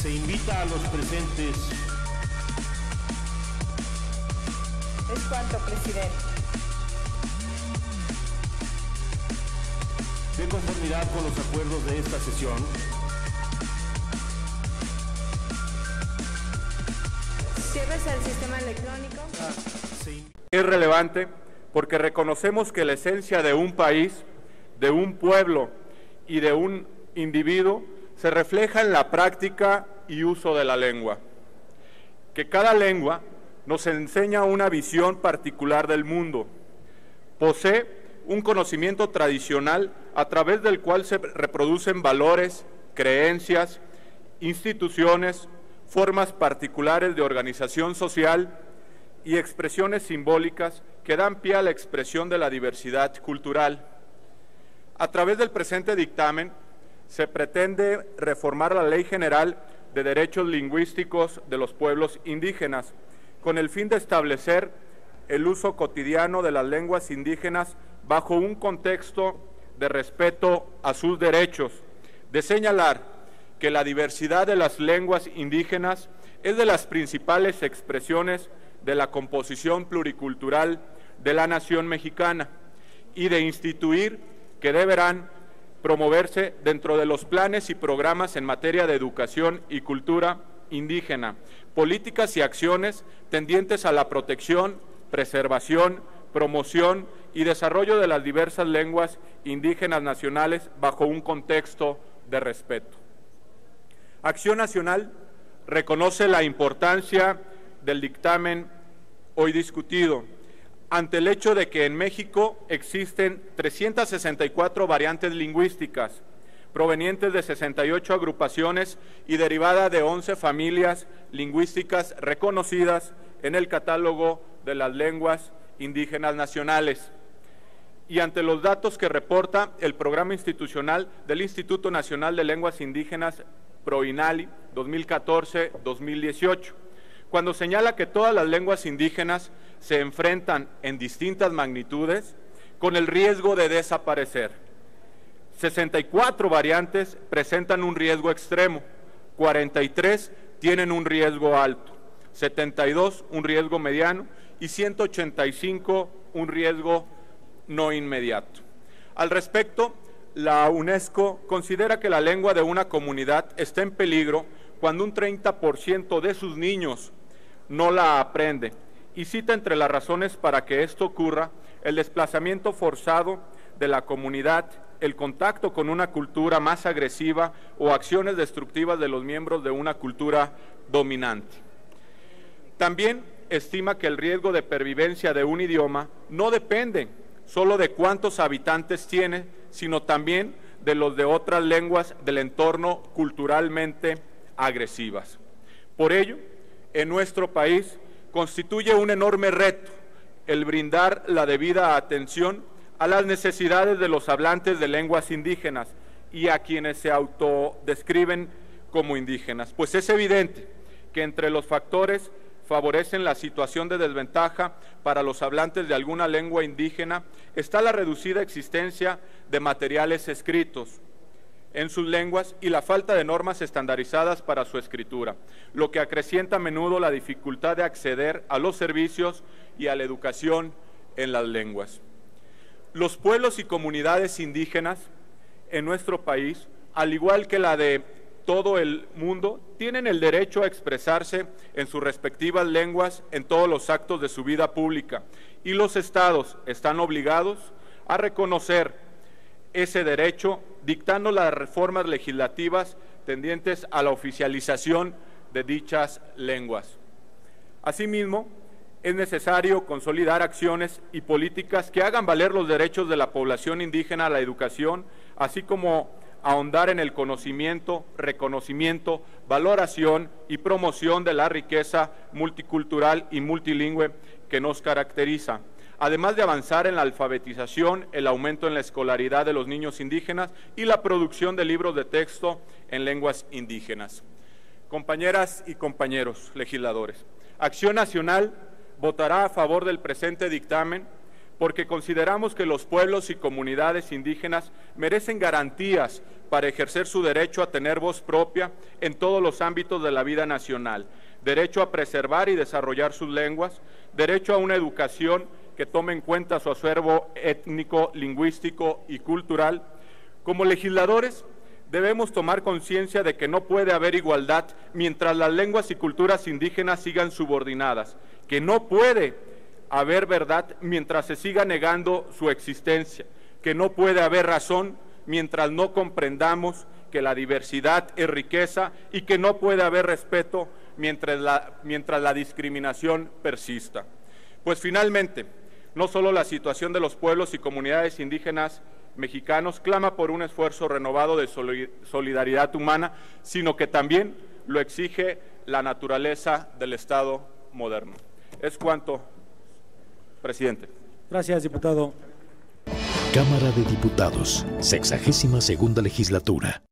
Se invita a los presentes. Es cuanto, presidente. De conformidad con los acuerdos de esta sesión, Ciérrese el sistema electrónico. Es relevante porque reconocemos que la esencia de un país, de un pueblo y de un individuo se refleja en la práctica y uso de la lengua. Que cada lengua nos enseña una visión particular del mundo. Posee un conocimiento tradicional a través del cual se reproducen valores, creencias, instituciones, formas particulares de organización social y expresiones simbólicas que dan pie a la expresión de la diversidad cultural. A través del presente dictamen se pretende reformar la Ley General de Derechos Lingüísticos de los Pueblos Indígenas, con el fin de establecer el uso cotidiano de las lenguas indígenas bajo un contexto de respeto a sus derechos, de señalar que la diversidad de las lenguas indígenas es de las principales expresiones de la composición pluricultural de la nación mexicana y de instituir que deberán promoverse dentro de los planes y programas en materia de educación y cultura indígena, políticas y acciones tendientes a la protección, preservación, promoción y desarrollo de las diversas lenguas indígenas nacionales bajo un contexto de respeto. Acción Nacional reconoce la importancia del dictamen hoy discutido, ante el hecho de que en México existen 364 variantes lingüísticas, provenientes de 68 agrupaciones y derivada de 11 familias lingüísticas reconocidas en el catálogo de las lenguas indígenas nacionales. Y ante los datos que reporta el programa institucional del Instituto Nacional de Lenguas Indígenas, PROINALI, 2014-2018, cuando señala que todas las lenguas indígenas se enfrentan en distintas magnitudes con el riesgo de desaparecer. 64 variantes presentan un riesgo extremo, 43 tienen un riesgo alto, 72 un riesgo mediano y 185 un riesgo no inmediato. Al respecto, la UNESCO considera que la lengua de una comunidad está en peligro cuando un 30% de sus niños no la aprende, y cita entre las razones para que esto ocurra el desplazamiento forzado de la comunidad, el contacto con una cultura más agresiva o acciones destructivas de los miembros de una cultura dominante. También estima que el riesgo de pervivencia de un idioma no depende solo de cuántos habitantes tiene, sino también de los de otras lenguas del entorno culturalmente agresivas. Por ello, en nuestro país constituye un enorme reto el brindar la debida atención a las necesidades de los hablantes de lenguas indígenas y a quienes se autodescriben como indígenas, pues es evidente que entre los factores favorecen la situación de desventaja para los hablantes de alguna lengua indígena está la reducida existencia de materiales escritos en sus lenguas y la falta de normas estandarizadas para su escritura, lo que acrecienta a menudo la dificultad de acceder a los servicios y a la educación en las lenguas. Los pueblos y comunidades indígenas en nuestro país, al igual que la de todo el mundo, tienen el derecho a expresarse en sus respectivas lenguas en todos los actos de su vida pública, y los estados están obligados a reconocer ese derecho, dictando las reformas legislativas tendientes a la oficialización de dichas lenguas. Asimismo, es necesario consolidar acciones y políticas que hagan valer los derechos de la población indígena a la educación, así como ahondar en el conocimiento, reconocimiento, valoración y promoción de la riqueza multicultural y multilingüe que nos caracteriza, además de avanzar en la alfabetización, el aumento en la escolaridad de los niños indígenas y la producción de libros de texto en lenguas indígenas. Compañeras y compañeros legisladores, Acción Nacional votará a favor del presente dictamen porque consideramos que los pueblos y comunidades indígenas merecen garantías para ejercer su derecho a tener voz propia en todos los ámbitos de la vida nacional, derecho a preservar y desarrollar sus lenguas, derecho a una educación que tome en cuenta su acervo étnico, lingüístico y cultural. Como legisladores, debemos tomar conciencia de que no puede haber igualdad mientras las lenguas y culturas indígenas sigan subordinadas, que no puede haber verdad mientras se siga negando su existencia, que no puede haber razón mientras no comprendamos que la diversidad es riqueza y que no puede haber respeto mientras la discriminación persista. Pues finalmente, no solo la situación de los pueblos y comunidades indígenas mexicanos clama por un esfuerzo renovado de solidaridad humana, sino que también lo exige la naturaleza del Estado moderno. Es cuanto, presidente. Gracias, diputado. Cámara de Diputados, 62ª legislatura.